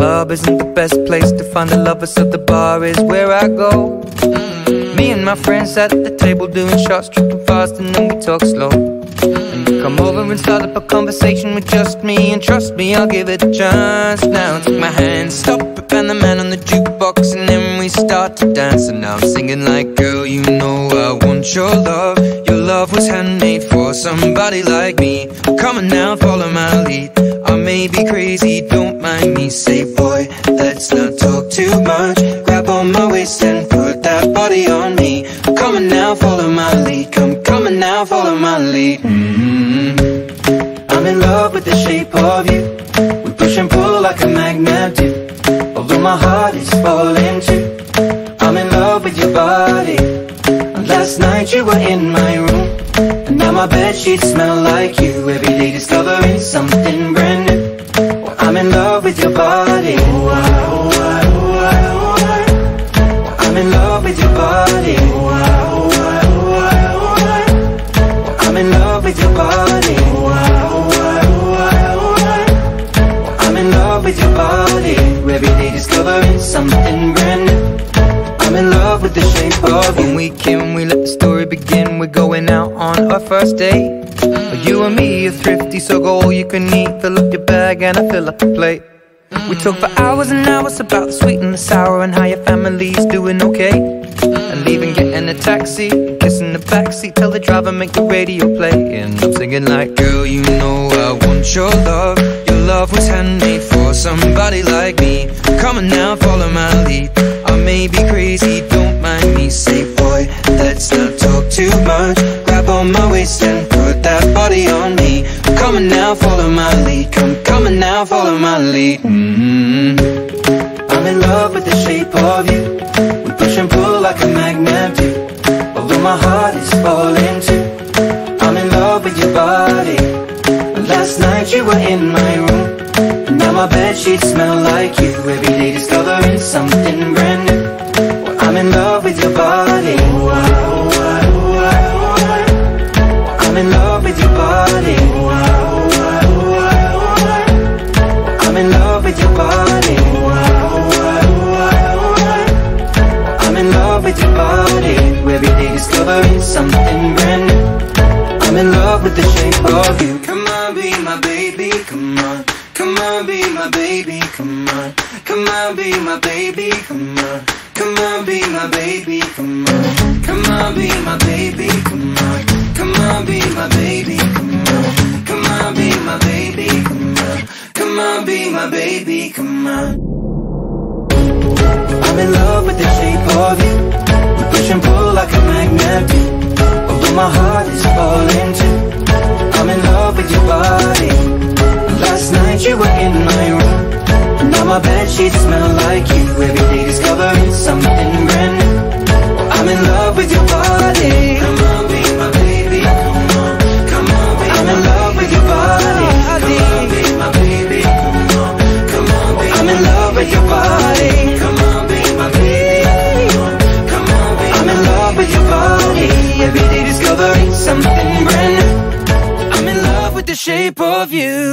club isn't the best place to find a lover, so the bar is where I go. Me and my friends sat at the table doing shots, tripping fast, and then we talk slow. And you come over and start up a conversation with just me, and trust me, I'll give it a chance. Now take my hand, stop it, and the man on the jukebox, and then we start to dance. And now I'm singing like, girl, you know I want your love. Your love was handmade for somebody like me. Come on now, follow my lead. I may be crazy, don't mind me. Say, boy, let's not talk too much. Grab on my waist and put that body on me. Come on now, follow my lead. Come on now, follow my lead. I'm in love with the shape of you. We push and pull like a magnet do. Although my heart is falling too, I'm in love with your body. Last night you were in my room, and now my bedsheets smell like you. Every day discovering something brand new. Well, I'm in love with your body. I'm in love with your body. I'm in love with your body. I'm in love with your body. Every day discovering something brand new. I'm in love with the shape of you. When we came, we let the story begin. We're going out on our first date. You and me are thrifty, so go all you can eat. Fill up your bag and I fill up the plate. We talk for hours and hours about the sweet and the sour, and how your family's doing okay. And leaving, getting a taxi, kissing the backseat, tell the driver make the radio play. And I'm singing like, girl, you know I want your love. Your love was handmade for somebody like me. Come on now, follow my lead. I may be crazy, don't mind me. Say, boy, let's not talk too much. Grab on my waist and put that body on me. Come on now, follow my lead. Come on now, follow my lead. I'm in love with the shape of you. We push and pull like a magnet do. Although my heart is falling too, I'm in love with your body. Last night you were in my room, and now my bedsheets smell like you. Every day discovering something brand new. Well, I'm in love with your body. I'm in love with your body. I'm in love with your body. I'm in love with your body. Every day discovering something brand new. I'm in love with the shape of you. Come on, be my baby, come on. Come on, be my baby, come on. Come on, be my baby, come on. Come on, be my baby, come on. Come on, be my baby, come on. Come on, be my baby, come on. Come on, be my baby, come on. Come on, be my baby, come on. I'm in love with the shape of you. We push and pull like a magnet do. Although my heart is falling too, I'm in love with your body. Last night you were in my room, and now my bedsheets smell like you. Every day discovering something brand new. I'm in love with your body. Come on, be my baby, come on. Come on, be I'm in love with your body. Come on, be my baby, come on. Come on, be I'm in love with your body. Come on, be my baby, come on. Come on, be I'm in love with your body. Every day discovering something brand new. I'm in love with the shape of you.